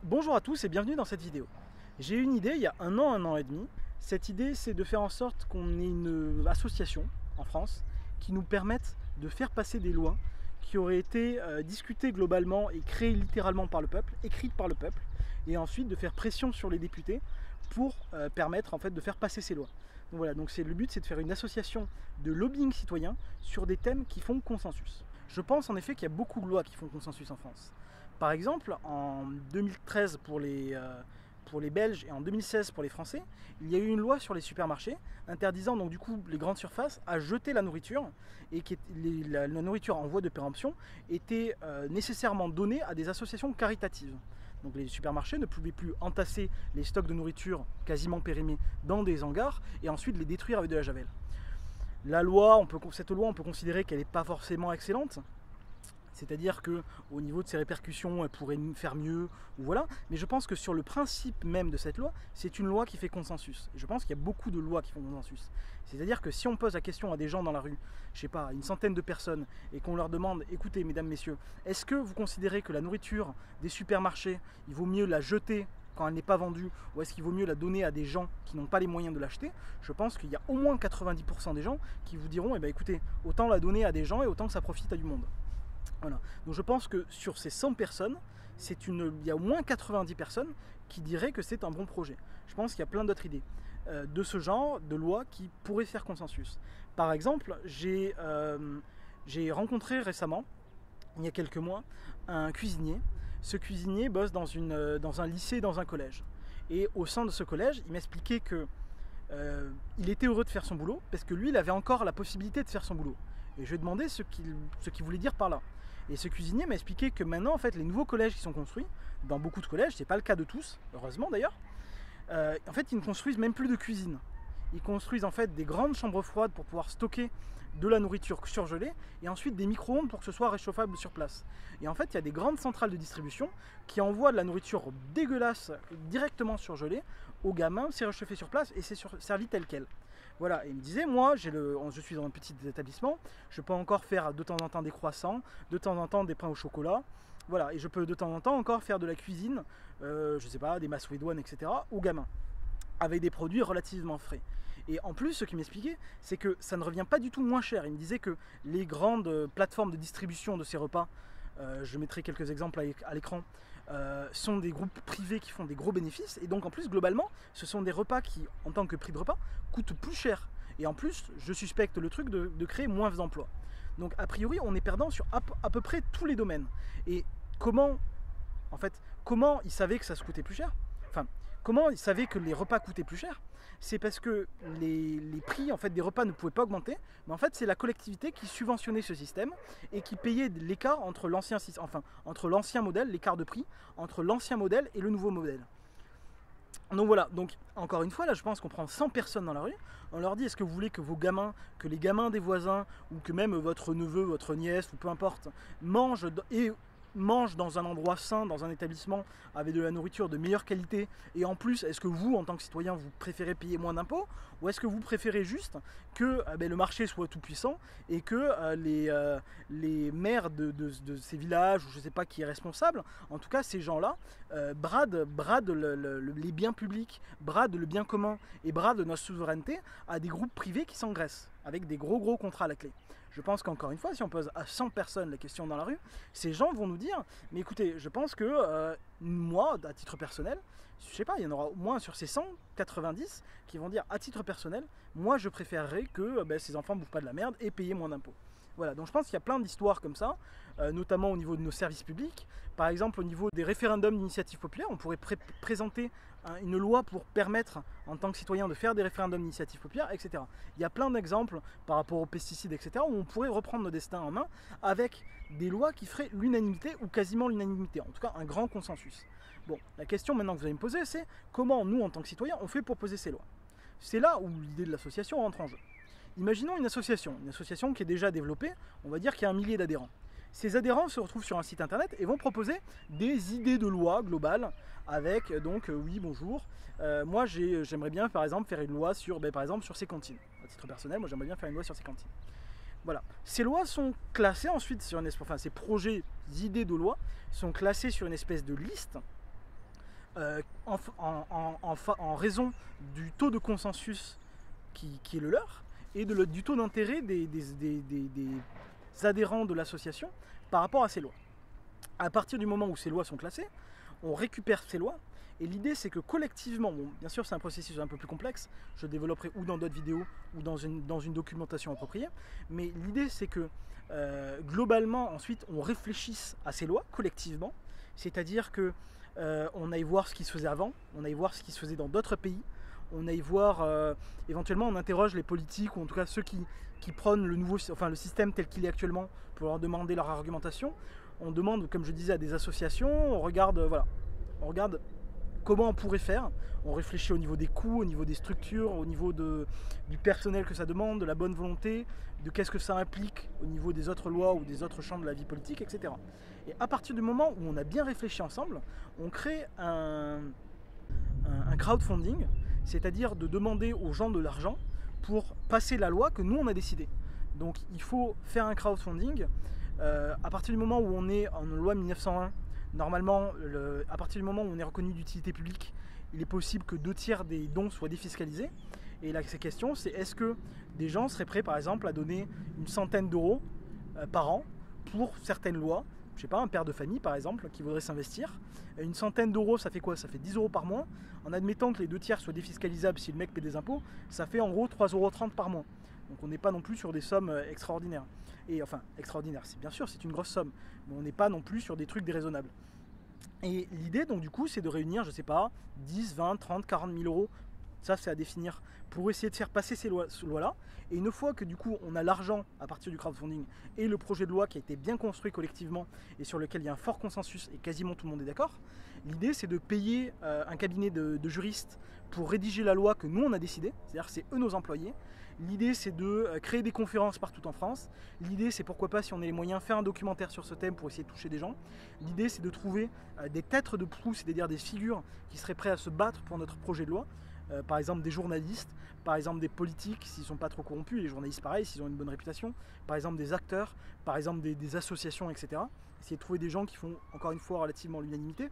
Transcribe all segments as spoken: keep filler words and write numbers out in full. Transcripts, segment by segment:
Bonjour à tous et bienvenue dans cette vidéo. J'ai eu une idée il y a un an, un an et demi. Cette idée, c'est de faire en sorte qu'on ait une association en France qui nous permette de faire passer des lois qui auraient été euh, discutées globalement et créées littéralement par le peuple, écrites par le peuple, et ensuite de faire pression sur les députés pour euh, permettre en fait de faire passer ces lois. Donc voilà, donc c'est le but, c'est de faire une association de lobbying citoyen sur des thèmes qui font consensus. Je pense en effet qu'il y a beaucoup de lois qui font consensus en France. Par exemple, en deux mille treize pour les, euh, pour les Belges et en deux mille seize pour les Français, il y a eu une loi sur les supermarchés interdisant donc du coup les grandes surfaces à jeter la nourriture et que la, la nourriture en voie de péremption était euh, nécessairement donnée à des associations caritatives. Donc les supermarchés ne pouvaient plus entasser les stocks de nourriture quasiment périmés dans des hangars et ensuite les détruire avec de la javel. La loi, on peut, cette loi, on peut considérer qu'elle n'est pas forcément excellente. C'est-à-dire qu'au niveau de ses répercussions, elle pourrait faire mieux, ou voilà. Mais je pense que sur le principe même de cette loi, c'est une loi qui fait consensus. Et je pense qu'il y a beaucoup de lois qui font consensus. C'est-à-dire que si on pose la question à des gens dans la rue, je sais pas, une centaine de personnes, et qu'on leur demande, écoutez, mesdames, messieurs, est-ce que vous considérez que la nourriture des supermarchés, il vaut mieux la jeter quand elle n'est pas vendue, ou est-ce qu'il vaut mieux la donner à des gens qui n'ont pas les moyens de l'acheter? Je pense qu'il y a au moins quatre-vingt-dix pour cent des gens qui vous diront, eh ben, écoutez, autant la donner à des gens et autant que ça profite à du monde. Voilà. Donc je pense que sur ces cent personnes, c'est une, il y a au moins quatre-vingt-dix personnes qui diraient que c'est un bon projet. Je pense qu'il y a plein d'autres idées euh, de ce genre de loi qui pourraient faire consensus. Par exemple, j'ai euh, j'ai rencontré récemment, il y a quelques mois, un cuisinier. Ce cuisinier bosse dans, une, dans un lycée, dans un collège. Et au sein de ce collège, il m'expliquait que euh, il était heureux de faire son boulot parce que lui, il avait encore la possibilité de faire son boulot. Et je lui ai demandé ce qu'il ce qu'il voulait dire par là. Et ce cuisinier m'a expliqué que maintenant, en fait, les nouveaux collèges qui sont construits, dans beaucoup de collèges, c'est pas le cas de tous, heureusement d'ailleurs, euh, en fait, ils ne construisent même plus de cuisine. Ils construisent en fait des grandes chambres froides pour pouvoir stocker de la nourriture surgelée et ensuite des micro-ondes pour que ce soit réchauffable sur place. Et en fait, il y a des grandes centrales de distribution qui envoient de la nourriture dégueulasse directement surgelée aux gamins, c'est réchauffé sur place et c'est servi tel quel. Voilà, et il me disait, moi, j'ai le, je suis dans un petit établissement, je peux encore faire de temps en temps des croissants, de temps en temps des pains au chocolat, voilà, et je peux de temps en temps encore faire de la cuisine, euh, je sais pas, des macédoines, et cetera, aux gamins, avec des produits relativement frais. Et en plus, ce qu'il m'expliquait, c'est que ça ne revient pas du tout moins cher. Il me disait que les grandes plateformes de distribution de ces repas, euh, je mettrai quelques exemples à l'écran, Euh, sont des groupes privés qui font des gros bénéfices et donc en plus globalement ce sont des repas qui en tant que prix de repas coûtent plus cher et en plus je suspecte le truc de, de créer moins d'emplois. Donc a priori on est perdant sur à, à peu près tous les domaines. Et comment en fait comment ils savaient que ça se coûtait plus cher? Enfin comment ils savaient que les repas coûtaient plus cher? C'est parce que les, les prix en fait, des repas ne pouvaient pas augmenter, mais en fait c'est la collectivité qui subventionnait ce système et qui payait l'écart entre l'ancien enfin, entre l'ancien modèle, l'écart de prix entre l'ancien modèle et le nouveau modèle. Donc voilà, donc encore une fois, là je pense qu'on prend cent personnes dans la rue, on leur dit est-ce que vous voulez que vos gamins, que les gamins des voisins, ou que même votre neveu, votre nièce, ou peu importe, mangent et mange dans un endroit sain, dans un établissement avec de la nourriture de meilleure qualité, et en plus, est-ce que vous, en tant que citoyen, vous préférez payer moins d'impôts, ou est-ce que vous préférez juste que eh ben, le marché soit tout puissant et que euh, les, euh, les maires de, de, de ces villages, ou je ne sais pas qui est responsable, en tout cas ces gens-là, euh, bradent, bradent le, le, les biens publics, bradent le bien commun et bradent notre souveraineté à des groupes privés qui s'engraissent, avec des gros gros contrats à la clé. Je pense qu'encore une fois, si on pose à cent personnes la question dans la rue, ces gens vont nous dire, mais écoutez, je pense que euh, moi, à titre personnel, je sais pas, il y en aura au moins sur ces cent quatre-vingt-dix qui vont dire, à titre personnel, moi je préférerais que ben, ces enfants ne bouffent pas de la merde et payer moins d'impôts. Voilà, donc je pense qu'il y a plein d'histoires comme ça, euh, notamment au niveau de nos services publics. Par exemple, au niveau des référendums d'initiative populaire, on pourrait pré présenter un, une loi pour permettre, en tant que citoyen, de faire des référendums d'initiative populaire, et cetera. Il y a plein d'exemples par rapport aux pesticides, et cetera, où on pourrait reprendre nos destins en main avec des lois qui feraient l'unanimité ou quasiment l'unanimité, en tout cas un grand consensus. Bon, la question maintenant que vous allez me poser, c'est comment nous, en tant que citoyens, on fait pour poser ces lois? C'est là où l'idée de l'association rentre en jeu. Imaginons une association, une association qui est déjà développée, on va dire qu'il y a un millier d'adhérents. Ces adhérents se retrouvent sur un site internet et vont proposer des idées de loi globales avec donc euh, oui bonjour, euh, moi j'aimerais bien par exemple faire une loi sur ben, par exemple sur ces cantines. À titre personnel, moi j'aimerais bien faire une loi sur ces cantines. Voilà. Ces lois sont classées ensuite sur une espèce, enfin ces projets, idées de loi sont classés sur une espèce de liste euh, en, en, en, en, en raison du taux de consensus qui, qui est le leur et de le, du taux d'intérêt des, des, des, des, des adhérents de l'association par rapport à ces lois. À partir du moment où ces lois sont classées, on récupère ces lois. Et l'idée, c'est que collectivement, bon, bien sûr, c'est un processus un peu plus complexe, je le développerai ou dans d'autres vidéos ou dans une, dans une documentation appropriée, mais l'idée, c'est que euh, globalement, ensuite, on réfléchisse à ces lois collectivement, c'est-à-dire que euh, on aille voir ce qui se faisait avant, on aille voir ce qui se faisait dans d'autres pays, on aille voir, euh, éventuellement, on interroge les politiques, ou en tout cas ceux qui, qui prônent le, nouveau, enfin, le système tel qu'il est actuellement, pour leur demander leur argumentation. On demande, comme je disais, à des associations, on regarde, voilà, on regarde comment on pourrait faire, on réfléchit au niveau des coûts, au niveau des structures, au niveau de, du personnel que ça demande, de la bonne volonté, de qu'est-ce que ça implique au niveau des autres lois ou des autres champs de la vie politique, et cetera. Et à partir du moment où on a bien réfléchi ensemble, on crée un, un, un crowdfunding, c'est-à-dire de demander aux gens de l'argent pour passer la loi que nous on a décidée. Donc il faut faire un crowdfunding. Euh, à partir du moment où on est en loi mille neuf cent un, normalement, le, à partir du moment où on est reconnu d'utilité publique, il est possible que deux tiers des dons soient défiscalisés. Et la question, c'est est-ce que des gens seraient prêts, par exemple, à donner une centaine d'euros euh, par an pour certaines lois. Je sais pas, un père de famille, par exemple, qui voudrait s'investir. Une centaine d'euros, ça fait quoi? Ça fait dix euros par mois. En admettant que les deux tiers soient défiscalisables si le mec paie des impôts, ça fait en gros trois euros trente par mois. Donc on n'est pas non plus sur des sommes extraordinaires. Et enfin, extraordinaire, c'est bien sûr, c'est une grosse somme, mais on n'est pas non plus sur des trucs déraisonnables. Et l'idée, donc du coup, c'est de réunir, je sais pas, dix, vingt, trente, quarante mille euros, ça c'est à définir, pour essayer de faire passer ces lois, ces lois-là. Et une fois que du coup, on a l'argent à partir du crowdfunding et le projet de loi qui a été bien construit collectivement et sur lequel il y a un fort consensus et quasiment tout le monde est d'accord, l'idée c'est de payer euh, un cabinet de, de juristes pour rédiger la loi que nous on a décidé, c'est-à-dire que c'est eux nos employés. L'idée c'est de créer des conférences partout en France. L'idée c'est pourquoi pas, si on a les moyens, faire un documentaire sur ce thème pour essayer de toucher des gens. L'idée c'est de trouver euh, des têtes de proue, c'est-à-dire des figures qui seraient prêts à se battre pour notre projet de loi. Euh, par exemple des journalistes, par exemple des politiques s'ils ne sont pas trop corrompus, les journalistes pareil s'ils ont une bonne réputation, par exemple des acteurs, par exemple des, des associations, et cetera. Essayer de trouver des gens qui font encore une fois relativement l'unanimité.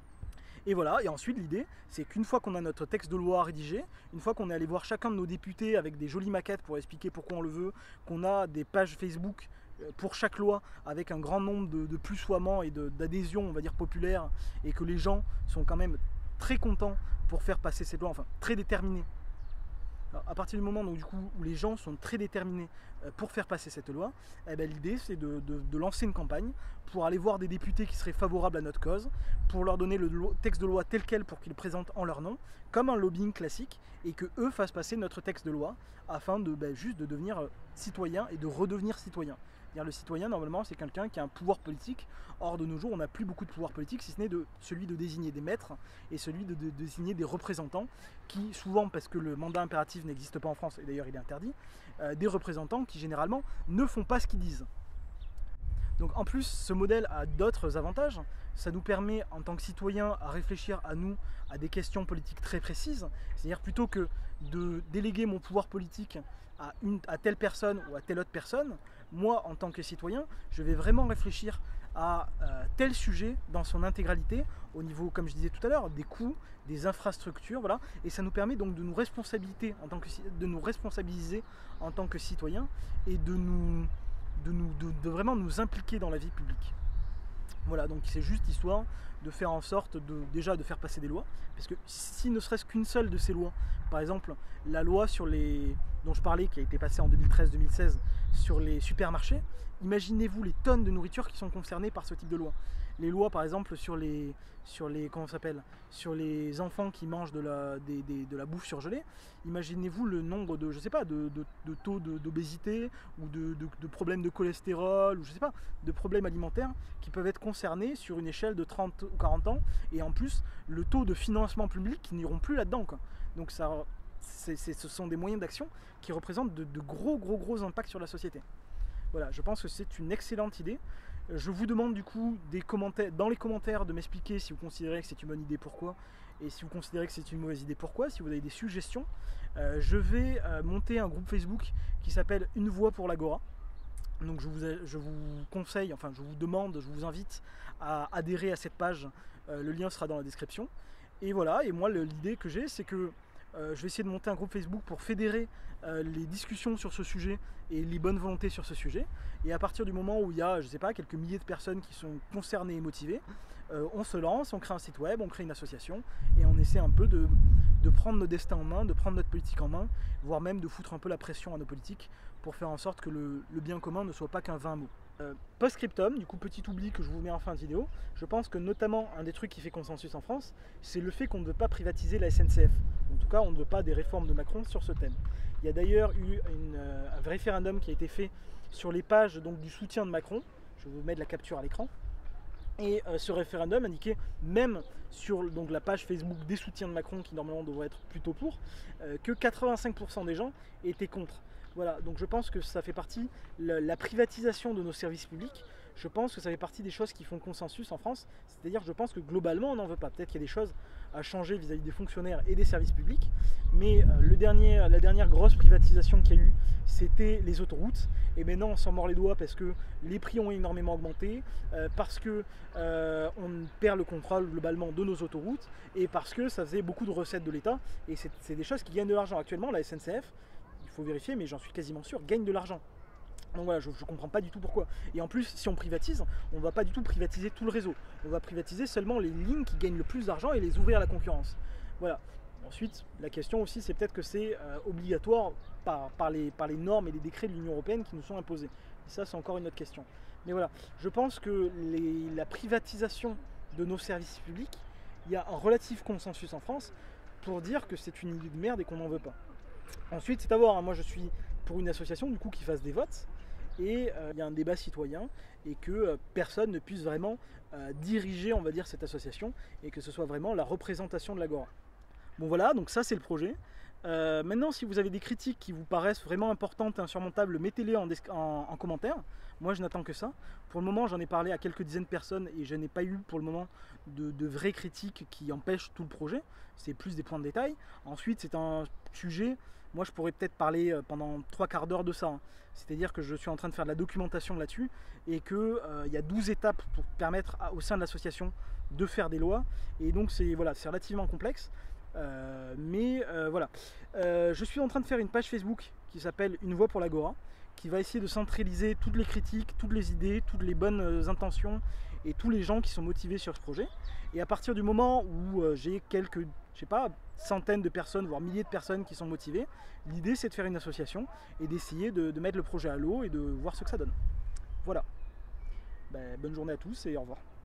Et voilà, et ensuite l'idée, c'est qu'une fois qu'on a notre texte de loi rédigé, une fois qu'on est allé voir chacun de nos députés avec des jolies maquettes pour expliquer pourquoi on le veut, qu'on a des pages Facebook pour chaque loi avec un grand nombre de, de plussoiements et d'adhésions, on va dire, populaires, et que les gens sont quand même très contents pour faire passer cette loi, enfin très déterminés. Alors, à partir du moment donc, du coup, où les gens sont très déterminés pour faire passer cette loi, eh ben, l'idée c'est de, de, de lancer une campagne pour aller voir des députés qui seraient favorables à notre cause, pour leur donner le texte de loi tel quel pour qu'ils le présentent en leur nom, comme un lobbying classique, et que eux fassent passer notre texte de loi afin de ben, juste de devenir citoyen et de redevenir citoyen. Le citoyen, normalement, c'est quelqu'un qui a un pouvoir politique. Or, de nos jours, on n'a plus beaucoup de pouvoir politique, si ce n'est de celui de désigner des maîtres et celui de, de, de désigner des représentants qui, souvent, parce que le mandat impératif n'existe pas en France, et d'ailleurs il est interdit, euh, des représentants qui, généralement, ne font pas ce qu'ils disent. Donc, en plus, ce modèle a d'autres avantages. Ça nous permet, en tant que citoyens, à réfléchir à nous, à des questions politiques très précises. C'est-à-dire, plutôt que de déléguer mon pouvoir politique à, une, à telle personne ou à telle autre personne, moi, en tant que citoyen, je vais vraiment réfléchir à euh, tel sujet dans son intégralité, au niveau, comme je disais tout à l'heure, des coûts, des infrastructures, voilà. Et ça nous permet donc de nous responsabiliser en tant que, de nous responsabiliser en tant que citoyens et de, nous, de, nous, de, de vraiment nous impliquer dans la vie publique. Voilà, donc c'est juste histoire de faire en sorte de, déjà de faire passer des lois, parce que si ne serait-ce qu'une seule de ces lois, par exemple la loi sur les, dont je parlais, qui a été passée en deux mille treize deux mille seize sur les supermarchés, imaginez-vous les tonnes de nourriture qui sont concernées par ce type de loi. Les lois par exemple sur les, sur les, comment ça s'appelle, sur les enfants qui mangent de la, des, des, de la bouffe surgelée, imaginez-vous le nombre de, je sais pas, de, de, de taux d'obésité ou de, de, de problèmes de cholestérol, ou je sais pas, de problèmes alimentaires qui peuvent être concernés sur une échelle de trente ou quarante ans, et en plus le taux de financement public qui n'iront plus là-dedans, quoi. Donc ça, c'est, c'est, ce sont des moyens d'action qui représentent de, de gros gros gros impacts sur la société. Voilà, je pense que c'est une excellente idée. Je vous demande du coup des commentaires, dans les commentaires de m'expliquer si vous considérez que c'est une bonne idée, pourquoi, et si vous considérez que c'est une mauvaise idée, pourquoi, si vous avez des suggestions. Euh, je vais euh, monter un groupe Facebook qui s'appelle Une Voix pour l'Agora. Donc je vous, je vous conseille, enfin je vous demande, je vous invite à adhérer à cette page, euh, le lien sera dans la description. Et voilà, et moi l'idée que j'ai, c'est que euh, je vais essayer de monter un groupe Facebook pour fédérer euh, les discussions sur ce sujet et les bonnes volontés sur ce sujet. Et à partir du moment où il y a, je sais pas, quelques milliers de personnes qui sont concernées et motivées, euh, on se lance, on crée un site web, on crée une association et on essaie un peu de, de prendre nos destins en main, de prendre notre politique en main, voire même de foutre un peu la pression à nos politiques pour faire en sorte que le, le bien commun ne soit pas qu'un vain mot. Euh, Post-scriptum, du coup petit oubli que je vous mets en fin de vidéo, je pense que notamment un des trucs qui fait consensus en France, c'est le fait qu'on ne veut pas privatiser la S N C F. En tout cas, on ne veut pas des réformes de Macron sur ce thème. Il y a d'ailleurs eu une, euh, un référendum qui a été fait sur les pages donc, du soutien de Macron. Je vais vous mettre la capture à l'écran. Et euh, ce référendum indiquait, même sur donc, la page Facebook des soutiens de Macron, qui normalement devrait être plutôt pour, euh, que quatre-vingt-cinq pour cent des gens étaient contre. Voilà, donc je pense que ça fait partie, la, la privatisation de nos services publics, je pense que ça fait partie des choses qui font consensus en France, c'est-à-dire je pense que globalement on n'en veut pas. Peut-être qu'il y a des choses à changer vis-à-vis des fonctionnaires et des services publics, mais euh, le dernier, la dernière grosse privatisation qu'il y a eu, c'était les autoroutes, et maintenant on s'en mord les doigts parce que les prix ont énormément augmenté, euh, parce que euh, on perd le contrôle globalement de nos autoroutes, et parce que ça faisait beaucoup de recettes de l'État, et c'est des choses qui gagnent de l'argent. Actuellement, la S N C F, il faut vérifier, mais j'en suis quasiment sûr, gagne de l'argent. Donc voilà, je ne comprends pas du tout pourquoi. Et en plus, si on privatise, on ne va pas du tout privatiser tout le réseau. On va privatiser seulement les lignes qui gagnent le plus d'argent et les ouvrir à la concurrence. Voilà. Ensuite, la question aussi, c'est peut-être que c'est euh, obligatoire par, par, les, par les normes et les décrets de l'Union européenne qui nous sont imposés. Et ça, c'est encore une autre question. Mais voilà, je pense que les, la privatisation de nos services publics, il y a un relatif consensus en France pour dire que c'est une idée de merde et qu'on n'en veut pas. Ensuite, c'est à voir, hein. Moi je suis pour une association du coup qui fasse des votes et euh, il y a un débat citoyen et que euh, personne ne puisse vraiment euh, diriger, on va dire, cette association et que ce soit vraiment la représentation de l'Agora. Bon voilà, donc ça c'est le projet. Euh, maintenant, si vous avez des critiques qui vous paraissent vraiment importantes et insurmontables, mettez-les en, en, en commentaire. Moi, je n'attends que ça. Pour le moment, j'en ai parlé à quelques dizaines de personnes et je n'ai pas eu pour le moment de, de vraies critiques qui empêchent tout le projet. C'est plus des points de détail. Ensuite, c'est un sujet, moi je pourrais peut-être parler pendant trois quarts d'heure de ça. Hein. C'est-à-dire que je suis en train de faire de la documentation là-dessus et qu'il euh, y a douze étapes pour permettre à, au sein de l'association de faire des lois. Et donc, c'est voilà, c'est relativement complexe. Euh, mais euh, voilà, euh, je suis en train de faire une page Facebook qui s'appelle Une voix pour l'Agora, qui va essayer de centraliser toutes les critiques, toutes les idées, toutes les bonnes euh, intentions et tous les gens qui sont motivés sur ce projet. Et à partir du moment où euh, j'ai quelques, je sais pas, centaines de personnes, voire milliers de personnes qui sont motivées, l'idée c'est de faire une association et d'essayer de, de mettre le projet à l'eau et de voir ce que ça donne. Voilà. Ben, bonne journée à tous et au revoir.